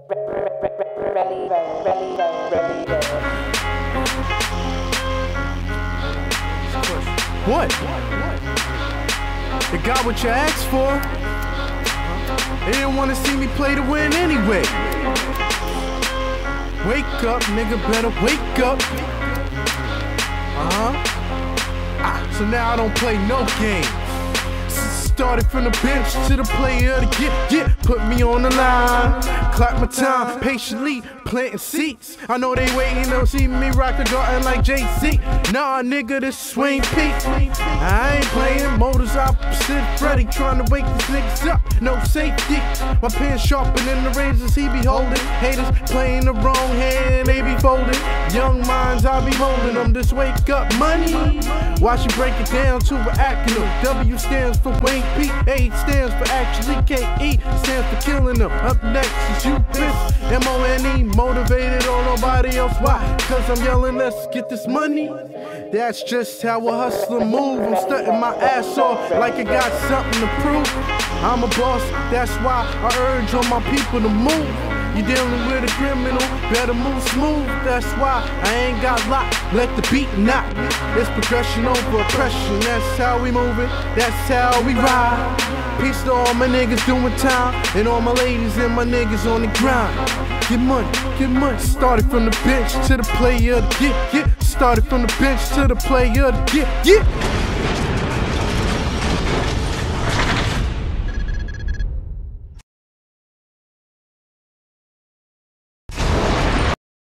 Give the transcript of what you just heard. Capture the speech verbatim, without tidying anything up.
What? You got what you asked for. They didn't want to see me play to win anyway. Wake up, nigga, better wake up. Uh-huh. Ah, so now I don't play no games. Started from the bench to the player to get, get, put me on the line. Clap my time, patiently planting seats. I know they waiting to see me rock the garden like Jay-Z. Nah, nigga, this swing peak. I ain't playing motors opposite Freddy, trying to wake these niggas up. No safety. My pen's sharper than the razors he be holding. Haters playing the wrong hand, they be folding. Young minds, I be holding them. This wake up money. Watch you break it down to an acronym. W stands for Wayne P. A stands for actually. K E stands for killing them. Up next is you, bitch. M O N E, motivated or nobody else. Why? Cause I'm yelling, let's get this money. That's just how a hustler move. I'm stunting my ass off like I got something to prove. I'm a boss, that's why I urge on my people to move. You dealing with a criminal, better move smooth. That's why I ain't got locked, let the beat knock. It's progression over oppression, that's how we moving, that's how we ride. Peace to all my niggas doing time, and all my ladies and my niggas on the grind. Get money, get money. Started from the bench to the player to get, get. Started from the bench to the player to get, get.